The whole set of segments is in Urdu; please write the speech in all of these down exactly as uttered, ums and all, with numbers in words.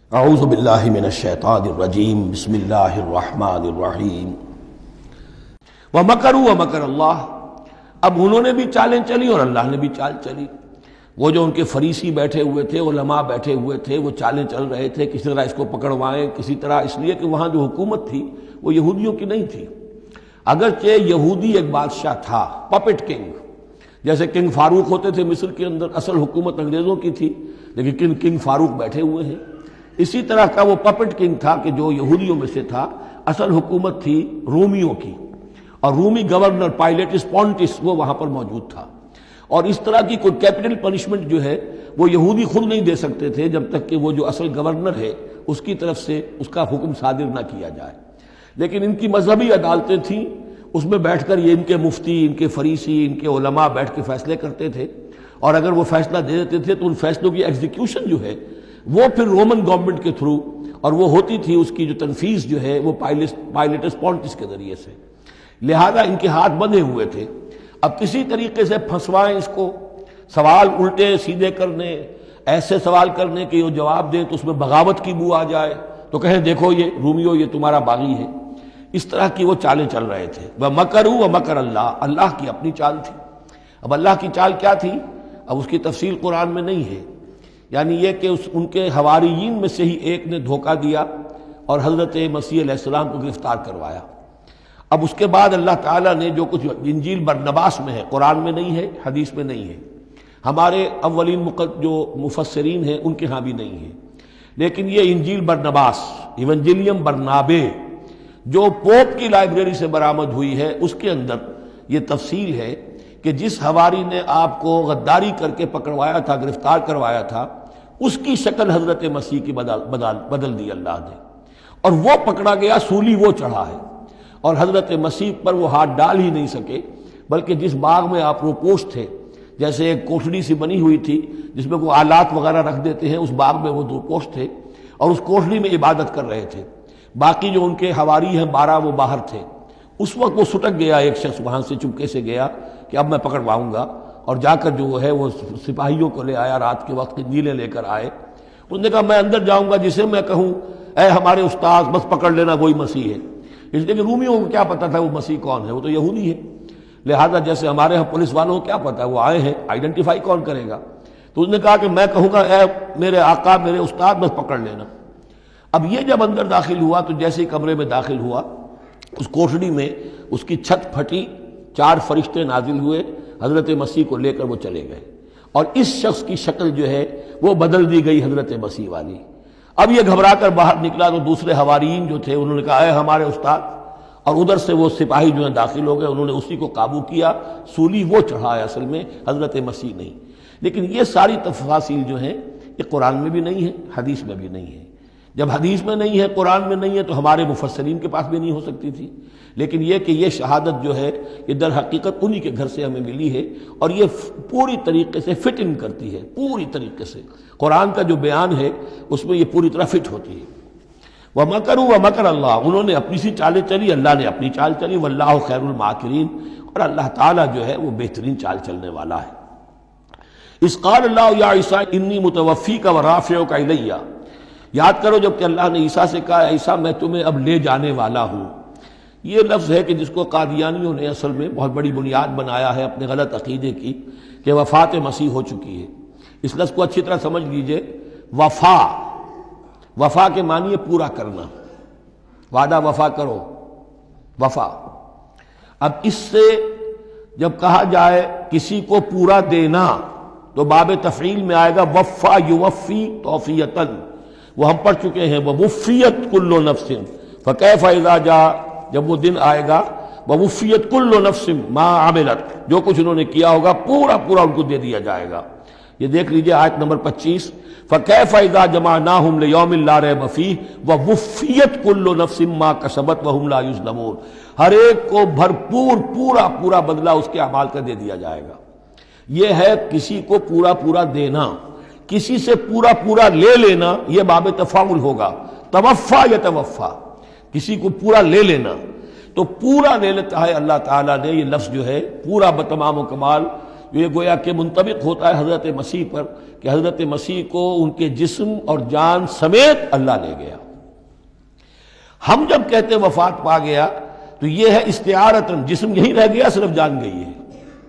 اعوذ باللہ من الشیطان الرجیم بسم اللہ الرحمن الرحیم وَمَكَرُوا وَمَكَرَ اللَّهُ۔ اب انہوں نے بھی چالیں چلی اور اللہ نے بھی چال چلی۔ وہ جو ان کے فریسی بیٹھے ہوئے تھے، علماء بیٹھے ہوئے تھے، وہ چالیں چل رہے تھے کسی طرح اس کو پکڑوائیں، کسی طرح، اس لیے کہ وہاں جو حکومت تھی وہ یہودیوں کی نہیں تھی۔ اگرچہ یہودی ایک بادشاہ تھا، پپٹ کنگ، جیسے کنگ فاروق ہوتے تھے مصر کے اندر، اصل حکومت انگریزوں کی تھی، لیکن کنگ فاروق بیٹھے ہوئے ہیں۔ اسی طرح کا وہ پپٹ کنگ تھا کہ جو یہودیوں میں سے تھا، اصل حکومت تھی رومیوں کی، اور رومی گورنر پائلیٹس پونٹس وہ وہاں پر موجود تھا۔ اور اس طرح کی کوئی کیپٹل پنشمنٹ جو ہے وہ یہودی خود نہیں دے سکتے تھے جب تک کہ وہ جو اصل گورنر ہے اس کی طرف سے اس کا حکم صادر نہ کیا جائے۔ لیکن ان کی مذہبی عدالتیں تھیں، اس میں بیٹھ کر یہ ان کے مفتی، ان کے فریسی، ان کے علماء بیٹھ کے فیصلے کرتے تھے، اور اگر وہ فیصلہ دے دیتے تھے تو ان فیصلوں کی ایگزیکیوشن جو ہے وہ پھر رومن گورنمنٹ کے تھرو، اور وہ ہوتی تھی اس کی جو تنفیذ جو ہے وہ پائلٹس پونٹس کے ذریعے سے۔ لہذا ان کے ہاتھ بندھے ہوئے تھے۔ اب کسی طریقے سے پھنسوائیں اس کو، سوال الٹے سیدھے کرنے، ایسے سوال کرنے کہ وہ جواب دیں تو اس میں بغاوت کی بو آ جائے، تو کہیں دیکھو یہ رومیو یہ تمہارا باغی ہے۔ اس طرح کی وہ چالیں چل رہے تھے۔ وَمَكَرُوا وَمَكَرَ اللَّهُ، اللہ کی اپنی چال تھی۔ اب اللہ کی چال کیا تھی؟ اب اس کی تفصیل قرآن میں نہیں ہے، یعنی یہ کہ اس ان کے حواریین میں سے ہی ایک نے دھوکہ دیا اور حضرت مسیح علیہ السلام کو گرفتار کروایا۔ اب اس کے بعد اللہ تعالیٰ نے جو کچھ انجیل برنباس میں ہے، قرآن میں نہیں ہے، حدیث میں نہیں ہے، ہمارے اولین جو مفسرین ہیں ان کے ہاں بھی نہیں ہے، لیکن یہ انجیل برنباس، ایونجیلیم برنابے، جو پوپ کی لائبریری سے برآمد ہوئی ہے، اس کے اندر یہ تفصیل ہے کہ جس حواری نے آپ کو غداری کر کے پکڑوایا تھا، گرفتار کروایا تھا، اس کی شکل حضرت مسیح کی بدل بدل بدل دی اللہ نے، اور وہ پکڑا گیا، سولی وہ چڑھا ہے، اور حضرت مسیح پر وہ ہاتھ ڈال ہی نہیں سکے، بلکہ جس باغ میں آپ روپوش تھے، جیسے ایک کوٹھڑی سی بنی ہوئی تھی جس میں وہ آلات وغیرہ رکھ دیتے ہیں، اس باغ میں وہ روپوش تھے اور اس کوٹھڑی میں عبادت کر رہے تھے۔ باقی جو ان کے حواری ہیں بارہ، وہ باہر تھے۔ اس وقت وہ سٹک گیا، ایک شخص وہاں سے چپکے سے گیا کہ اب میں پکڑواؤں گا، اور جا کر جو ہے وہ سپاہیوں کو لے آیا، رات کے وقت نیلے لے کر آئے۔ اس نے کہا میں اندر جاؤں گا، جسے میں کہوں اے ہمارے استاد بس پکڑ لینا وہی مسیح ہے، اس لیے کہ رومیوں کو کیا پتا تھا وہ مسیح کون ہے، وہ تو یہودی ہے۔ لہذا جیسے ہمارے ہاں پولیس والوں کو کیا پتا ہے وہ آئے ہیں، آئیڈینٹیفائی کون کرے گا؟ تو اس نے کہا کہ میں کہوں گا اے میرے آقا، میرے استاد بس پکڑ لینا۔ اب یہ جب اندر داخل ہوا تو جیسے ہی کمرے میں داخل ہوا، اس کوٹھڑی میں اس کی چھت پھٹی، چار فرشتے نازل ہوئے، حضرت مسیح کو لے کر وہ چلے گئے، اور اس شخص کی شکل جو ہے وہ بدل دی گئی حضرت مسیح والی۔ اب یہ گھبرا کر باہر نکلا تو دوسرے حواریین جو تھے انہوں نے کہا اے ہمارے استاد، اور ادھر سے وہ سپاہی جو ہیں داخل ہو گئے، انہوں نے اسی کو قابو کیا، سولی وہ چڑھا ہے اصل میں، حضرت مسیح نہیں۔ لیکن یہ ساری تفاصیل جو ہیں یہ قرآن میں بھی نہیں ہے، حدیث میں بھی نہیں ہے۔ جب حدیث میں نہیں ہے، قرآن میں نہیں ہے، تو ہمارے مفسرین کے پاس بھی نہیں ہو سکتی تھی۔ لیکن یہ کہ یہ شہادت جو ہے یہ در حقیقت انہی کے گھر سے ہمیں ملی ہے، اور یہ پوری طریقے سے فٹ ان کرتی ہے، پوری طریقے سے قرآن کا جو بیان ہے اس میں یہ پوری طرح فٹ ہوتی ہے۔ وَمَكَرُوا وَمَكَرَ اللَّهُ، انہوں نے اپنی سی چالیں چلی، اللہ نے اپنی چال چلی، وَاللَّهُ خَيْرُ الْمَاكِرِينَ، اور اللہ تعالیٰ جو ہے وہ بہترین چال چلنے والا ہے۔ اِذْ قَالَ اللَّهُ يَا عِيسَىٰ إِنِّي مُتَوَفِّيكَ وَرَافِعُكَ إِلَيَّ، یاد کرو جب کہ اللہ نے عیسیٰ سے کہا عیسیٰ میں تمہیں اب لے جانے والا ہوں۔ یہ لفظ ہے کہ جس کو قادیانیوں نے اصل میں بہت بڑی بنیاد بنایا ہے اپنے غلط عقیدے کی، کہ وفات مسیح ہو چکی ہے۔ اس لفظ کو اچھی طرح سمجھ لیجئے، وفا، وفا کے معنی ہے پورا کرنا، وعدہ وفا کرو، وفا۔ اب اس سے جب کہا جائے کسی کو پورا دینا تو باب تفعیل میں آئے گا وفا یوفی توفیتاً، وہ ہم پڑھ چکے ہیں، ووفیت کل نفس فکیف اذا جاء، جب وہ دن آئے گا ووفیت کل نفس ما عملت، جو کچھ انہوں نے کیا ہوگا پورا پورا ان کو دے دیا جائے گا۔ یہ دیکھ لیجئے آیت نمبر پچیس، فکیف اذا جمعناہم لیوم لا ریب فیہ ووفیت کل نفس ما کسبت وہم لا یظلمون، ہر ایک کو بھرپور پورا پورا بدلہ اس کے اعمال کا دے دیا جائے گا۔ یہ ہے کسی کو پورا پورا دینا، کسی سے پورا پورا لے لینا، یہ باب تفاعل ہوگا، توفا یا توفا، کسی کو پورا لے لینا، تو پورا لے لیتا ہے اللہ تعالیٰ نے۔ یہ لفظ جو ہے پورا بتمام و کمال یہ گویا کہ منطبق ہوتا ہے حضرت مسیح پر کہ حضرت مسیح کو ان کے جسم اور جان سمیت اللہ لے گیا۔ ہم جب کہتے وفات پا گیا تو یہ ہے استعارتاً، جسم یہی رہ گیا، صرف جان گئی ہے۔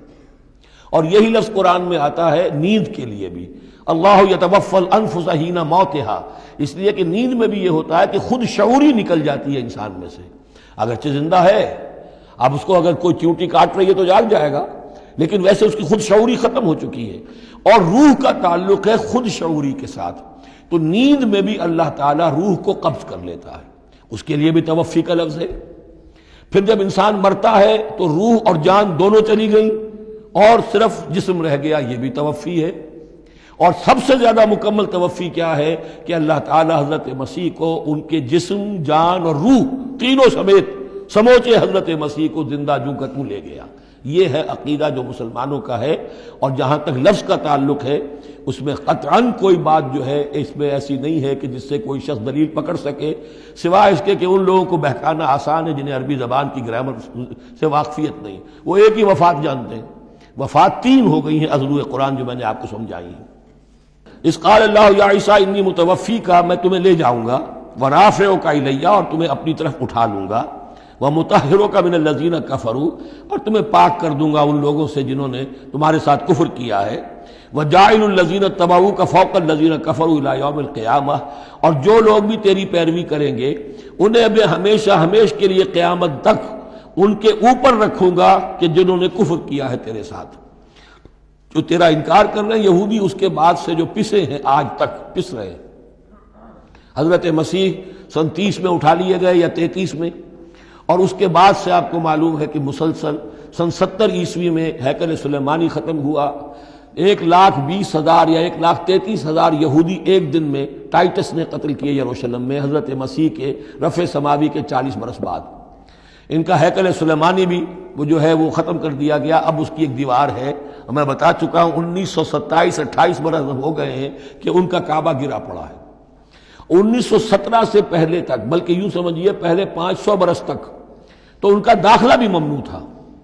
اور یہی لفظ قرآن میں آتا ہے نیند کے لیے بھی، اللہ یتوفی الانفس حین موتہا، اس لیے کہ نیند میں بھی یہ ہوتا ہے کہ خود شعوری نکل جاتی ہے انسان میں سے، اگرچہ زندہ ہے، اب اس کو اگر کوئی چیونٹی کاٹ رہی ہے تو جاگ جائے گا، لیکن ویسے اس کی خود شعوری ختم ہو چکی ہے، اور روح کا تعلق ہے خود شعوری کے ساتھ۔ تو نیند میں بھی اللہ تعالیٰ روح کو قبض کر لیتا ہے، اس کے لیے بھی توفی کا لفظ ہے۔ پھر جب انسان مرتا ہے تو روح اور جان دونوں چلی گئیں اور صرف جسم رہ گیا، یہ بھی توفی ہے۔ اور سب سے زیادہ مکمل توفی کیا ہے کہ اللہ تعالیٰ حضرت مسیح کو ان کے جسم، جان اور روح تینوں سمیت سموچے حضرت مسیح کو زندہ جو کا توں لے گیا۔ یہ ہے عقیدہ جو مسلمانوں کا ہے، اور جہاں تک لفظ کا تعلق ہے اس میں قطعاً کوئی بات جو ہے اس میں ایسی نہیں ہے کہ جس سے کوئی شخص دلیل پکڑ سکے، سوائے اس کے کہ ان لوگوں کو بہکانا آسان ہے جنہیں عربی زبان کی گرامر سے واقفیت نہیں، وہ ایک ہی وفات جانتے ہیں۔ وفات تین ہو گئی ہیں ازلو قرآن جو میں نے آپ کو سمجھائی ہیں۔ اس قال اللہ یا عیسیٰ انی متوفی کا، میں تمہیں لے جاؤں گا، ورافعک الی، اور تمہیں اپنی طرف اٹھا لوں گا، ومطہرک من الذین کفروا، اور تمہیں پاک کر دوں گا ان لوگوں سے جنہوں نے تمہارے ساتھ کفر کیا ہے، وجاعل الذین اتبعوک فوق الذین کفروا الی یوم القیامہ، اور جو لوگ بھی تیری پیروی کریں گے انہیں اب ہمیشہ ہمیش کے لیے قیامت تک ان کے اوپر رکھوں گا کہ جنہوں نے کفر کیا ہے تیرے ساتھ، جو تیرا انکار کر رہے ہیں یہودی، اس کے بعد سے جو پسے ہیں آج تک پس رہے ہیں۔ حضرت مسیح سن تیس میں اٹھا لیے گئے یا تینتیس میں، اور اس کے بعد سے آپ کو معلوم ہے کہ مسلسل سن ستر عیسوی میں ہیکل سلیمانی ختم ہوا، ایک لاکھ بیس ہزار یا ایک لاکھ تینتیس ہزار یہودی ایک دن میں ٹائٹس نے قتل کیے یروشلم میں حضرت مسیح کے رفع سماوی کے چالیس برس بعد۔ ان کا ہیکل سلیمانی بھی وہ جو ہے وہ ختم کر دیا گیا، اب اس کی ایک دیوار ہے، میں بتا چکا ہوں انیس سو ستائیس اٹھائیس برس ہو گئے ہیں کہ ان کا کعبہ گرا پڑا ہے۔ انیس سو سترہ سے پہلے تک، بلکہ یوں سمجھیے پہلے پانچ سو برس تک تو ان کا داخلہ بھی ممنوع تھا۔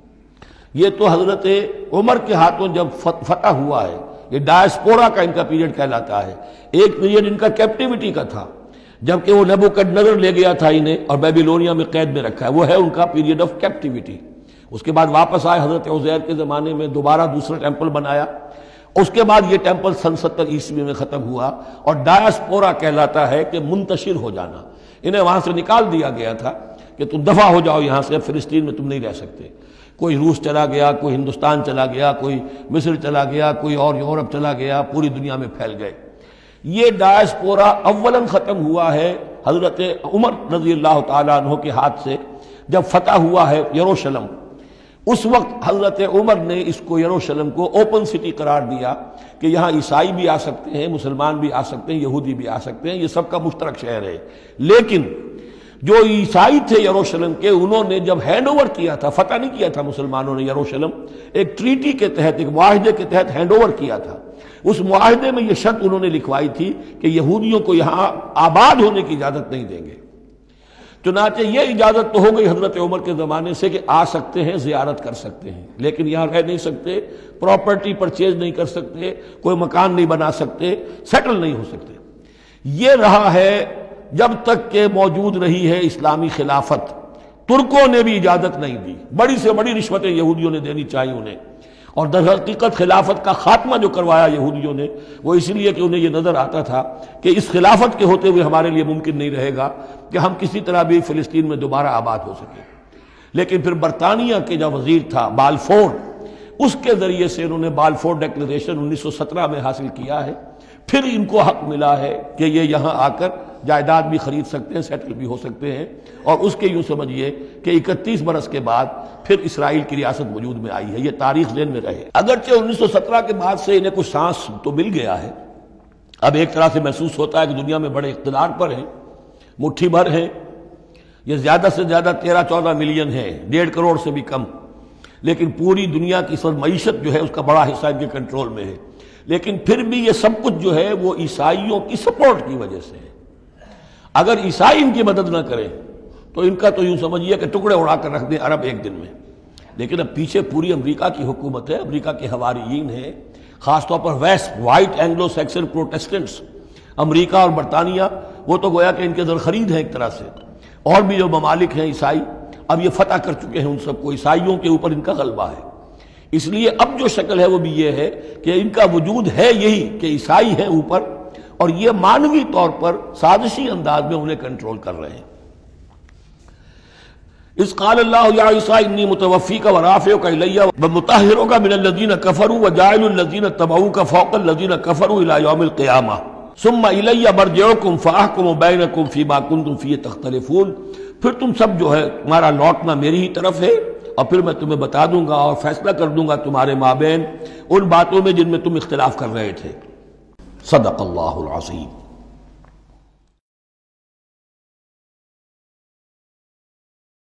یہ تو حضرت عمر کے ہاتھوں جب فتح ہوا ہے، یہ ڈائسپورا کا ان کا پیریڈ کہلاتا ہے، ایک پیریڈ ان کا کیپٹیوٹی کا تھا، جبکہ وہ نیبوکڈنیزر لے گیا تھا انہیں اور بیبیلونیا میں قید میں رکھا ہے، وہ ہے ان کا پیریڈ آف کیپٹیوٹی۔ اس کے بعد واپس آئے حضرت عزیر کے زمانے میں، دوبارہ دوسرا ٹیمپل بنایا، اس کے بعد یہ ٹیمپل سن ستر عیسوی میں ختم ہوا، اور ڈائسپورا کہلاتا ہے کہ منتشر ہو جانا، انہیں وہاں سے نکال دیا گیا تھا کہ تم دفع ہو جاؤ یہاں سے، فلسطین میں تم نہیں رہ سکتے۔ کوئی روس چلا گیا، کوئی ہندوستان چلا گیا، کوئی مصر چلا گیا، کوئی اور یورپ چلا گیا، پوری دنیا میں پھیل گئے۔ یہ ڈائسپورا اولاً ختم ہوا ہے حضرت عمر رضی اللہ تعالیٰ عنہ کے ہاتھ سے، جب فتح ہوا ہے یروشلم، اس وقت حضرت عمر نے اس کو یروشلم کو اوپن سٹی قرار دیا کہ یہاں عیسائی بھی آ سکتے ہیں، مسلمان بھی آ سکتے ہیں، یہودی بھی آ سکتے ہیں، یہ سب کا مشترک شہر ہے۔ لیکن جو عیسائی تھے یروشلم کے، انہوں نے جب ہینڈ اوور کیا تھا، فتح نہیں کیا تھا مسلمانوں نے یروشلم، ایک ٹریٹی کے تحت، ایک معاہدے کے تحت ہینڈ اوور کیا تھا۔ اس معاہدے میں یہ شرط انہوں نے لکھوائی تھی کہ یہودیوں کو یہاں آباد ہونے کی اجازت نہیں دیں گے۔ چنانچہ یہ اجازت تو ہو گئی حضرت عمر کے زمانے سے کہ آ سکتے ہیں، زیارت کر سکتے ہیں، لیکن یہاں رہ نہیں سکتے، پراپرٹی پرچیز نہیں کر سکتے، کوئی مکان نہیں بنا سکتے، سیٹل نہیں ہو سکتے۔ یہ رہا ہے جب تک کہ موجود رہی ہے اسلامی خلافت۔ ترکوں نے بھی اجازت نہیں دی، بڑی سے بڑی رشوتیں یہودیوں نے دینی چاہیے انہیں، اور در حقیقت خلافت کا خاتمہ جو کروایا یہودیوں نے وہ اس لیے کہ انہیں یہ نظر آتا تھا کہ اس خلافت کے ہوتے ہوئے ہمارے لیے ممکن نہیں رہے گا کہ ہم کسی طرح بھی فلسطین میں دوبارہ آباد ہو سکیں۔ لیکن پھر برطانیہ کے جو وزیر تھا بالفور، اس کے ذریعے سے انہوں نے بالفور ڈیکلریشن انیس سو سترہ میں حاصل کیا ہے، پھر ان کو حق ملا ہے کہ یہ یہاں آ کر جائیداد بھی خرید سکتے ہیں، سیٹل بھی ہو سکتے ہیں، اور اس کے یوں سمجھیے کہ اکتیس برس کے بعد پھر اسرائیل کی ریاست وجود میں آئی ہے۔ یہ تاریخ ذہن میں رہے، اگرچہ انیس سو سترہ کے بعد سے انہیں کچھ سانس تو مل گیا ہے، اب ایک طرح سے محسوس ہوتا ہے کہ دنیا میں بڑے اقتدار پر ہیں، مٹھی بھر ہیں، یہ زیادہ سے زیادہ تیرہ چودہ ملین ہے، ڈیڑھ کروڑ سے بھی کم، لیکن پوری دنیا کی سب معیشت جو ہے اس کا بڑا حصہ ان کے کنٹرول میں ہے۔ لیکن پھر بھی یہ سب کچھ جو ہے وہ عیسائیوں کی سپورٹ کی وجہ سے ہے۔ اگر عیسائی ان کی مدد نہ کریں تو ان کا تو یوں سمجھیے کہ ٹکڑے اڑا کر رکھ دیں عرب ایک دن میں۔ لیکن اب پیچھے پوری امریکہ کی حکومت ہے، امریکہ کے حواریین ہیں، خاص طور پر west white Anglo Saxon Protestants, امریکہ اور برطانیہ، وہ تو گویا کہ ان کے در خرید ہیں ایک طرح سے، اور بھی جو ممالک ہیں عیسائی، اب یہ فتح کر چکے ہیں ان سب کو، عیسائیوں کے اوپر ان کا غلبہ ہے۔ اس لیے اب جو شکل ہے وہ بھی یہ ہے کہ ان کا وجود ہے یہی کہ عیسائی ہیں اوپر، اور یہ مانوی طور پر سازشی انداز میں انہیں کنٹرول کر رہے ہیں۔ اذ قال اللہ یا عیسیٰ انی متوفیک ورافعک الی ومطہرک من الذین کفروا وجاعل الذین اتبعوک فوق الذین کفروا الی یوم القیامہ ثم الی مرجعکم فاحکم بینکم فیما کنتم فیہ تختلفون۔ پھر تم سب جو ہے تمہارا لوٹنا میری ہی طرف ہے، اور پھر میں تمہیں بتا دوں گا اور فیصلہ کر دوں گا تمہارے مابین ان باتوں میں جن میں تم اختلاف کر رہے تھے۔ صدق اللہ العظیم۔